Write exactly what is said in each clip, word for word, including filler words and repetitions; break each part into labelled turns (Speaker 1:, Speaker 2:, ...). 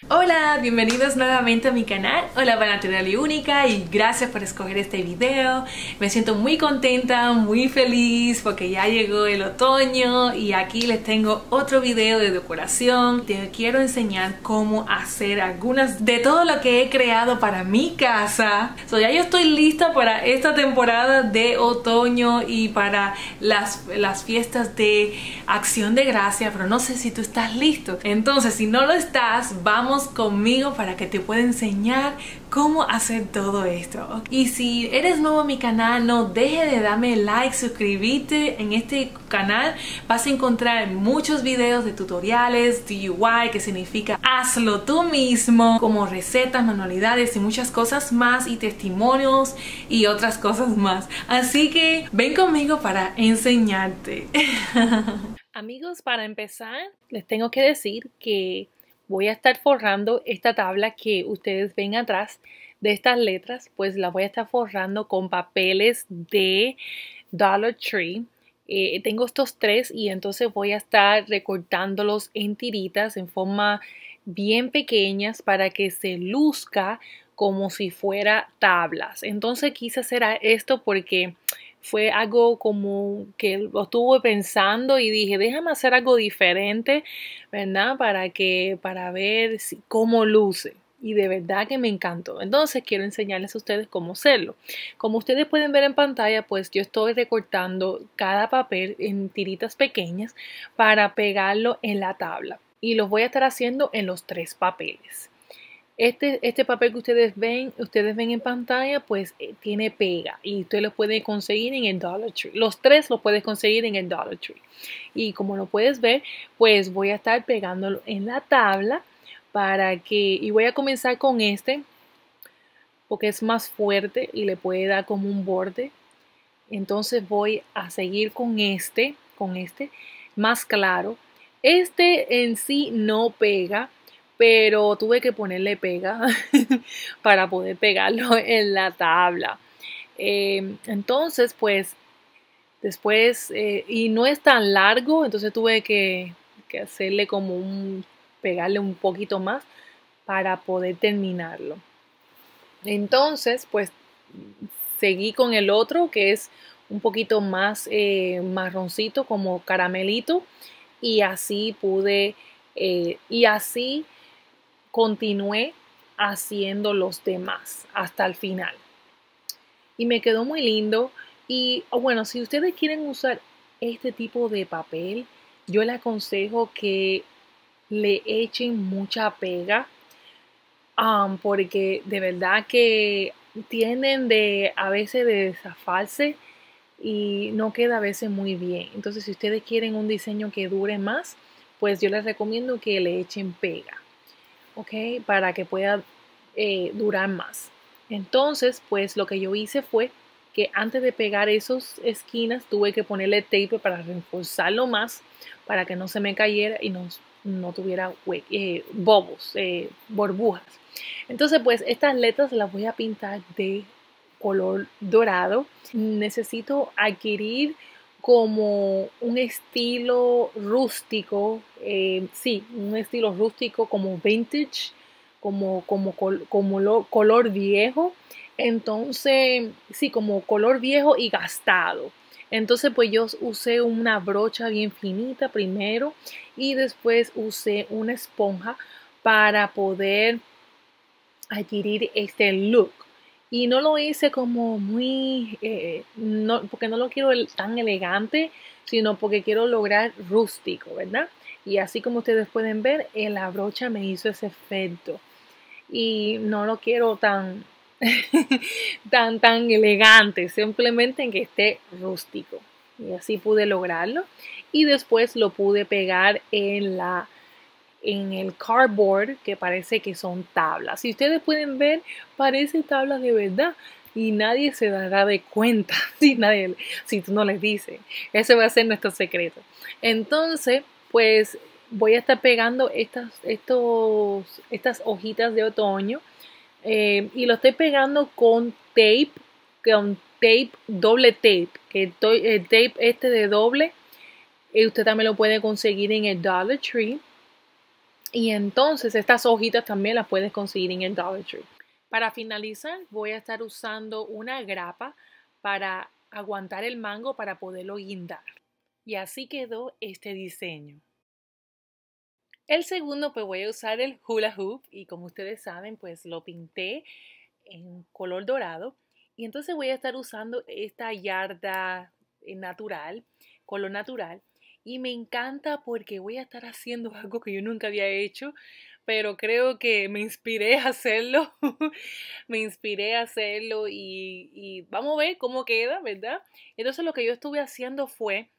Speaker 1: Hola, bienvenidos nuevamente a mi canal. Hola, Natural y Única, y gracias por escoger este video. Me siento muy contenta, muy feliz porque ya llegó el otoño y aquí les tengo otro video de decoración. Te quiero enseñar cómo hacer algunas de todo lo que he creado para mi casa. So, ya yo estoy lista para esta temporada de otoño y para las, las fiestas de Acción de Gracia, pero no sé si tú estás listo. Entonces, si no lo estás, vamos conmigo para que te pueda enseñar cómo hacer todo esto. Y si eres nuevo a mi canal, no dejes de darme like, suscribirte. En este canal vas a encontrar muchos videos de tutoriales, D I Y, que significa hazlo tú mismo, como recetas, manualidades y muchas cosas más, y testimonios y otras cosas más. Así que ven conmigo para enseñarte. Amigos, para empezar, les tengo que decir que voy a estar forrando esta tabla que ustedes ven atrás de estas letras, pues la voy a estar forrando con papeles de Dollar Tree. Eh, tengo estos tres y entonces voy a estar recortándolos en tiritas en forma bien pequeñas para que se luzca como si fuera tablas. Entonces quise hacer esto porque fue algo como que lo estuve pensando y dije, déjame hacer algo diferente, ¿verdad? Para que, para ver si, cómo luce. Y de verdad que me encantó. Entonces quiero enseñarles a ustedes cómo hacerlo. Como ustedes pueden ver en pantalla, pues yo estoy recortando cada papel en tiritas pequeñas para pegarlo en la tabla. Y los voy a estar haciendo en los tres papeles. Este, este papel que ustedes ven, ustedes ven en pantalla, pues eh, tiene pega y usted lo puede conseguir en el Dollar Tree. Los tres lo puedes conseguir en el Dollar Tree. Y como lo puedes ver, pues voy a estar pegándolo en la tabla para que, y voy a comenzar con este, porque es más fuerte y le puede dar como un borde. Entonces voy a seguir con este, con este más claro. Este en sí no pega, pero tuve que ponerle pega para poder pegarlo en la tabla. Eh, entonces, pues, después, eh, y no es tan largo, entonces tuve que, que hacerle como un, pegarle un poquito más para poder terminarlo. Entonces, pues, seguí con el otro que es un poquito más eh, marroncito, como caramelito, y así pude, eh, y así continué haciendo los demás hasta el final. Y me quedó muy lindo. Y bueno, si ustedes quieren usar este tipo de papel, yo les aconsejo que le echen mucha pega, um, porque de verdad que tienden de a veces de zafarse y no queda a veces muy bien. Entonces, si ustedes quieren un diseño que dure más, pues yo les recomiendo que le echen pega, ¿ok? Para que pueda eh, durar más. Entonces, pues lo que yo hice fue que antes de pegar esas esquinas tuve que ponerle tape para reforzarlo más, para que no se me cayera y no, no tuviera eh, bobos, eh, burbujas. Entonces, pues estas letras las voy a pintar de color dorado. Necesito adquirir como un estilo rústico, eh, sí, un estilo rústico como vintage, como, como, como lo, color viejo. Entonces, sí, como color viejo y gastado. Entonces, pues yo usé una brocha bien finita primero y después usé una esponja para poder adquirir este look. Y no lo hice como muy, eh, no, porque no lo quiero tan elegante, sino porque quiero lograr rústico, ¿verdad? Y así como ustedes pueden ver, en la brocha me hizo ese efecto. Y no lo quiero tan, tan, tan elegante, simplemente en que esté rústico. Y así pude lograrlo. Y después lo pude pegar en la en el cardboard, que parece que son tablas. Si ustedes pueden ver, parecen tablas de verdad y nadie se dará de cuenta si, nadie, si tú no les dices. Ese va a ser nuestro secreto. Entonces, pues voy a estar pegando estas, estos, estas hojitas de otoño eh, y lo estoy pegando con tape, con tape, doble tape, que estoy, el tape este de doble, y usted también lo puede conseguir en el Dollar Tree. Y entonces estas hojitas también las puedes conseguir en el Dollar Tree. Para finalizar, voy a estar usando una grapa para aguantar el mango para poderlo guindar. Y así quedó este diseño. El segundo, pues voy a usar el hula hoop y como ustedes saben, pues lo pinté en color dorado. Y entonces voy a estar usando esta yarda natural, color natural. Y me encanta porque voy a estar haciendo algo que yo nunca había hecho, pero creo que me inspiré a hacerlo. Me inspiré a hacerlo y, y vamos a ver cómo queda, ¿verdad? Entonces lo que yo estuve haciendo fue,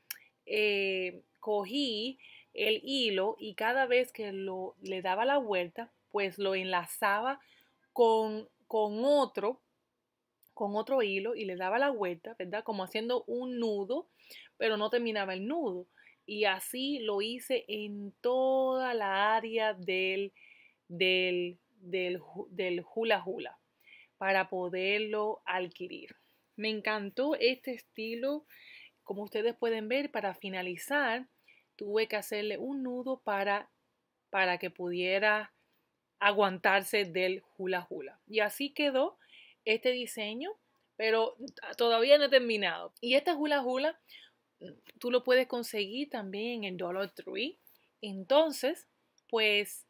Speaker 1: eh, cogí el hilo y cada vez que lo, le daba la vuelta, pues lo enlazaba con, con otro, con otro hilo y le daba la vuelta, ¿verdad? Como haciendo un nudo, pero no terminaba el nudo. Y así lo hice en toda la área del, del, del, del hula hula para poderlo adquirir. Me encantó este estilo. Como ustedes pueden ver, para finalizar, tuve que hacerle un nudo para, para que pudiera aguantarse del hula hula. Y así quedó este diseño, pero todavía no he terminado. Y este hula hula tú lo puedes conseguir también en Dollar Tree. Entonces, pues,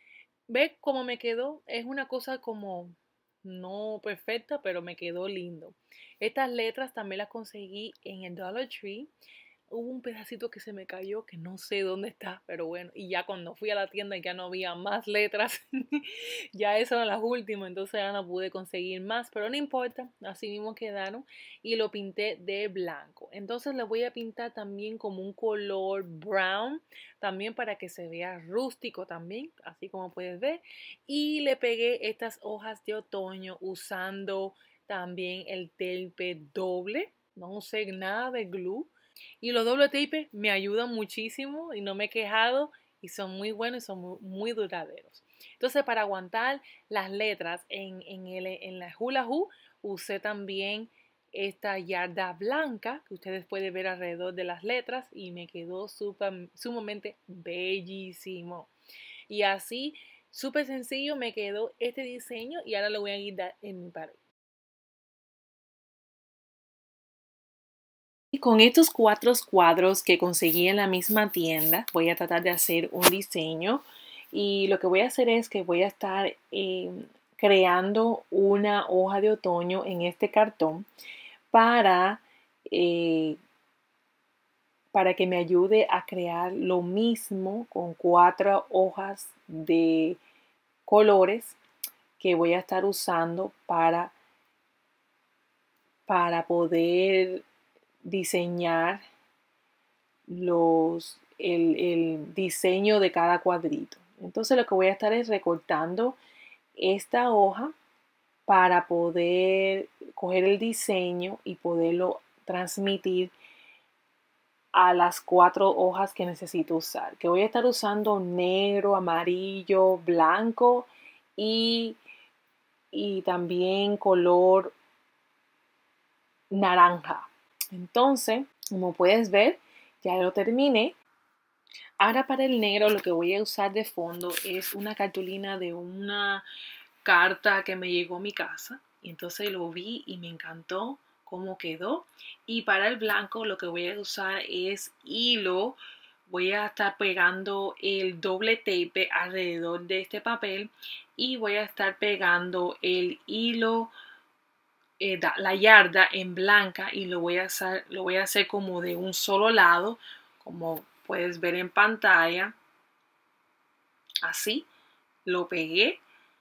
Speaker 1: ve cómo me quedó. Es una cosa como no perfecta, pero me quedó lindo. Estas letras también las conseguí en el Dollar Tree. Hubo un pedacito que se me cayó que no sé dónde está, pero bueno, y ya cuando fui a la tienda ya no había más letras, ya esas eran las últimas, entonces ya no pude conseguir más, pero no importa, así mismo quedaron y lo pinté de blanco. Entonces le voy a pintar también como un color brown, también para que se vea rústico también, así como puedes ver, y le pegué estas hojas de otoño usando también el tape doble, no usé nada de glue. Y los doble tape me ayudan muchísimo y no me he quejado y son muy buenos y son muy, muy duraderos. Entonces, para aguantar las letras en, en, el, en la hula hoop, usé también esta yarda blanca que ustedes pueden ver alrededor de las letras y me quedó super, sumamente bellísimo. Y así, súper sencillo, me quedó este diseño y ahora lo voy a guindar en mi pared. Y con estos cuatro cuadros que conseguí en la misma tienda, voy a tratar de hacer un diseño. Y lo que voy a hacer es que voy a estar eh, creando una hoja de otoño en este cartón para, eh, para que me ayude a crear lo mismo con cuatro hojas de colores que voy a estar usando para, para poder diseñar los, el, el diseño de cada cuadrito. Entonces lo que voy a estar es recortando esta hoja para poder coger el diseño y poderlo transmitir a las cuatro hojas que necesito usar. Que voy a estar usando negro, amarillo, blanco y, y también color naranja. Entonces, como puedes ver, ya lo terminé. Ahora para el negro lo que voy a usar de fondo es una cartulina de una carta que me llegó a mi casa. Y entonces lo vi y me encantó cómo quedó. Y para el blanco lo que voy a usar es hilo. Voy a estar pegando el doble tape alrededor de este papel y voy a estar pegando el hilo, eh, la yarda en blanca y lo voy a hacer, lo voy a hacer como de un solo lado, como puedes ver en pantalla. Así lo pegué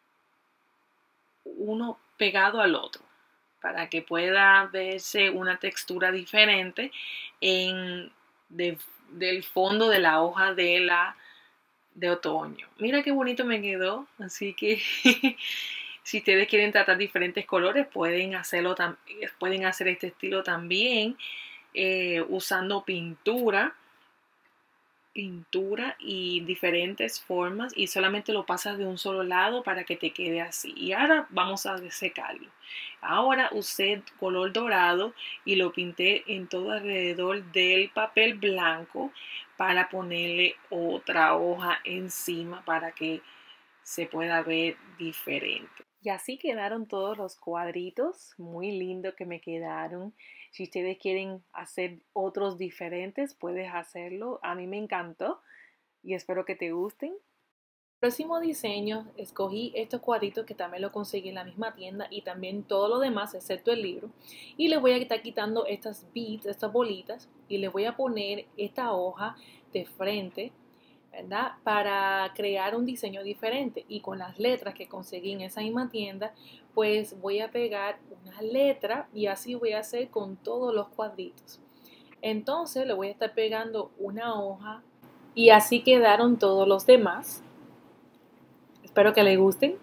Speaker 1: uno pegado al otro para que pueda verse una textura diferente en, de, del fondo de la hoja de la de otoño. Mira qué bonito me quedó, así que si ustedes quieren tratar diferentes colores pueden hacerlo, pueden hacer este estilo también eh, usando pintura pintura y diferentes formas y solamente lo pasas de un solo lado para que te quede así. Y ahora vamos a secarlo. Ahora usé color dorado y lo pinté en todo alrededor del papel blanco para ponerle otra hoja encima para que se pueda ver diferente. Y así quedaron todos los cuadritos, muy lindos que me quedaron. Si ustedes quieren hacer otros diferentes, puedes hacerlo. A mí me encantó y espero que te gusten. Próximo diseño, escogí estos cuadritos que también lo conseguí en la misma tienda y también todo lo demás, excepto el libro. Y les voy a estar quitando estas beads, estas bolitas, y les voy a poner esta hoja de frente, ¿verdad? Para crear un diseño diferente. Y con las letras que conseguí en esa misma tienda, pues voy a pegar una letra y así voy a hacer con todos los cuadritos. Entonces le voy a estar pegando una hoja y así quedaron todos los demás. Espero que les gusten.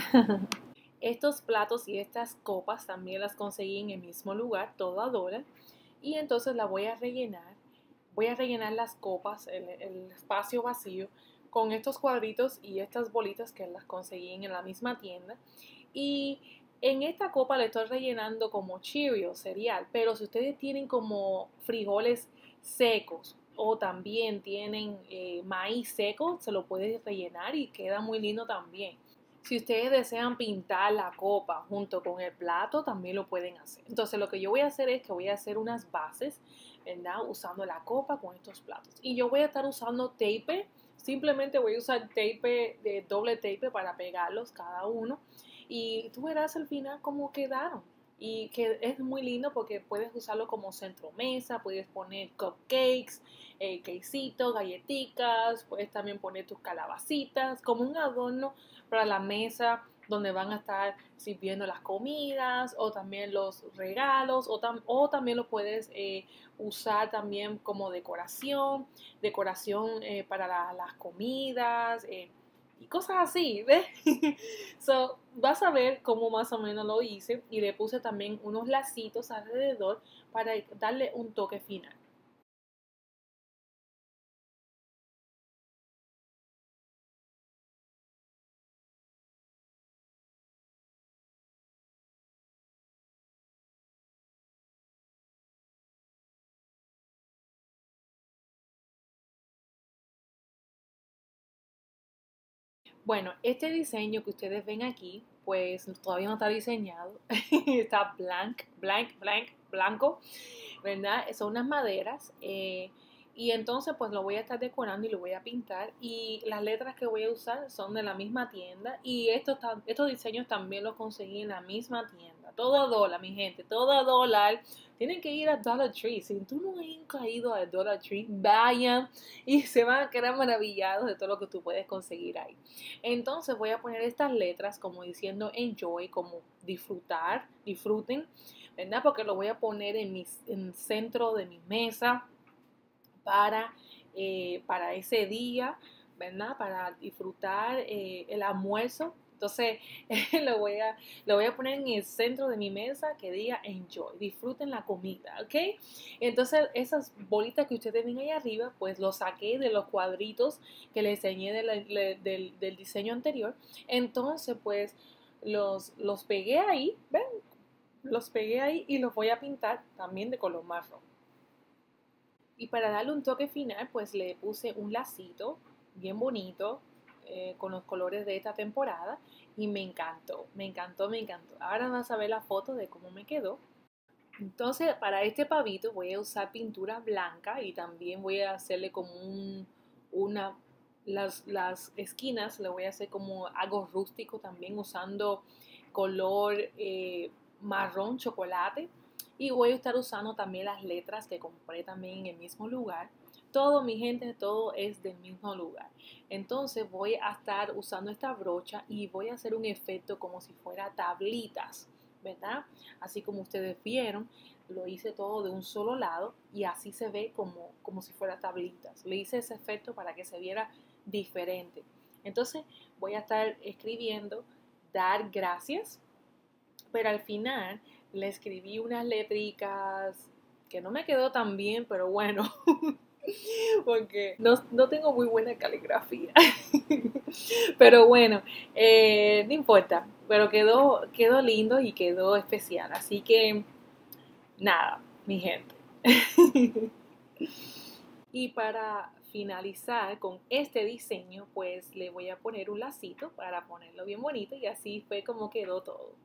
Speaker 1: Estos platos y estas copas también las conseguí en el mismo lugar, todo a dólar. Y entonces la voy a rellenar. Voy a rellenar las copas, el, el espacio vacío, con estos cuadritos y estas bolitas que las conseguí en la misma tienda. Y en esta copa le estoy rellenando como Cheerios, cereal. Pero si ustedes tienen como frijoles secos o también tienen eh, maíz seco, se lo pueden rellenar y queda muy lindo también. Si ustedes desean pintar la copa junto con el plato, también lo pueden hacer. Entonces lo que yo voy a hacer es que voy a hacer unas bases, ¿verdad? Usando la copa con estos platos. Y yo voy a estar usando tape. Simplemente voy a usar tape, de doble tape para pegarlos cada uno. Y tú verás al final cómo quedaron. Y que es muy lindo porque puedes usarlo como centro mesa, puedes poner cupcakes, eh, quesitos, galletitas, puedes también poner tus calabacitas como un adorno para la mesa donde van a estar sirviendo las comidas o también los regalos o, tam o también lo puedes eh, usar también como decoración, decoración eh, para la, las comidas, eh, y cosas así, ¿ves? So, vas a ver cómo más o menos lo hice y le puse también unos lacitos alrededor para darle un toque final. Bueno, este diseño que ustedes ven aquí, pues todavía no está diseñado, está blank, blank, blank, blanco, ¿verdad? Son unas maderas eh, y entonces pues lo voy a estar decorando y lo voy a pintar y las letras que voy a usar son de la misma tienda y estos, estos diseños también los conseguí en la misma tienda, todo a dólar, mi gente, todo a dólar. Tienen que ir a Dollar Tree. Si tú no has ido a Dollar Tree, vayan y se van a quedar maravillados de todo lo que tú puedes conseguir ahí. Entonces voy a poner estas letras como diciendo enjoy, como disfrutar, disfruten, ¿verdad? Porque lo voy a poner en, mi, en el centro de mi mesa para, eh, para ese día, ¿verdad? Para disfrutar eh, el almuerzo. Entonces lo, voy a, lo voy a poner en el centro de mi mesa que diga enjoy, disfruten la comida, ¿ok? Entonces esas bolitas que ustedes ven ahí arriba, pues los saqué de los cuadritos que les enseñé de la, de, del, del diseño anterior. Entonces pues los, los pegué ahí, ¿ven? Los pegué ahí y los voy a pintar también de color marrón. Y para darle un toque final, pues le puse un lacito bien bonito eh, con los colores de esta temporada y me encantó, me encantó, me encantó. Ahora vas a ver la foto de cómo me quedó. Entonces, para este pavito voy a usar pintura blanca y también voy a hacerle como un, una, las, las esquinas le voy a hacer como algo rústico también usando color eh, marrón chocolate. Y voy a estar usando también las letras que compré también en el mismo lugar. Todo, mi gente, todo es del mismo lugar. Entonces voy a estar usando esta brocha y voy a hacer un efecto como si fuera tablitas, ¿verdad? Así como ustedes vieron, lo hice todo de un solo lado y así se ve como, como si fuera tablitas. Le hice ese efecto para que se viera diferente. Entonces voy a estar escribiendo dar gracias, pero al final le escribí unas letricas que no me quedó tan bien, pero bueno, porque no, no tengo muy buena caligrafía. Pero bueno, eh, no importa, pero quedó, quedó lindo y quedó especial, así que nada, mi gente. Y para finalizar con este diseño, pues le voy a poner un lacito para ponerlo bien bonito y así fue como quedó todo.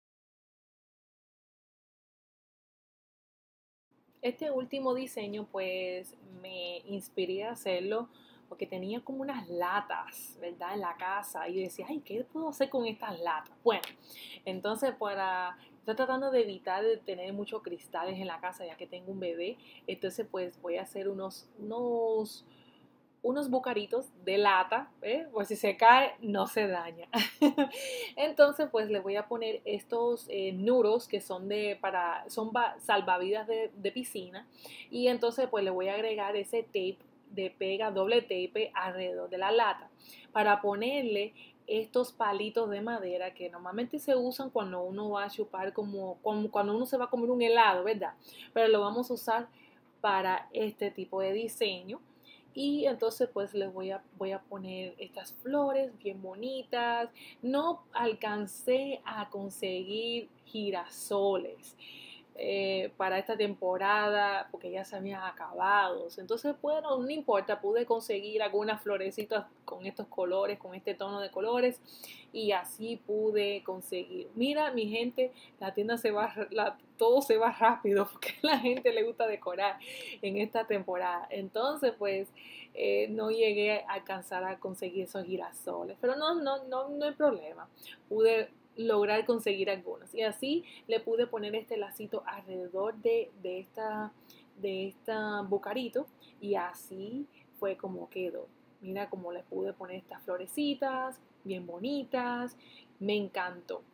Speaker 1: Este último diseño pues me inspiré a hacerlo porque tenía como unas latas, ¿verdad? En la casa y decía, ay, ¿qué puedo hacer con estas latas? Bueno, entonces para, estoy tratando de evitar de tener muchos cristales en la casa ya que tengo un bebé, entonces pues voy a hacer unos, unos unos bucaritos de lata, ¿eh? Pues si se cae no se daña. Entonces pues le voy a poner estos eh, nudos que son de para son salvavidas de, de piscina y entonces pues le voy a agregar ese tape de pega doble tape alrededor de la lata para ponerle estos palitos de madera que normalmente se usan cuando uno va a chupar como, como cuando uno se va a comer un helado, ¿verdad? Pero lo vamos a usar para este tipo de diseño y entonces pues les voy a, voy a poner estas flores bien bonitas. No alcancé a conseguir girasoles eh, para esta temporada porque ya se habían acabado. Entonces, bueno, no importa, pude conseguir algunas florecitas con estos colores, con este tono de colores y así pude conseguir. Mira, mi gente, la tienda se va, la, todo se va rápido porque a la gente le gusta decorar en esta temporada. Entonces, pues, eh, no llegué a alcanzar a conseguir esos girasoles, pero no, no, no, no hay problema. Pude lograr conseguir algunos y así le pude poner este lacito alrededor de, de esta de esta bucarito y así fue como quedó. Mira cómo le pude poner estas florecitas bien bonitas, me encantó.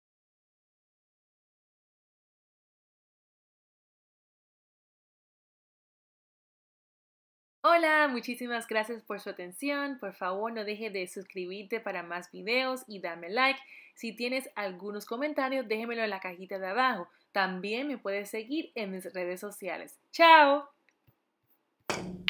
Speaker 1: Hola, muchísimas gracias por su atención. Por favor, no deje de suscribirte para más videos y darme like. Si tienes algunos comentarios, déjemelo en la cajita de abajo. También me puedes seguir en mis redes sociales. ¡Chao!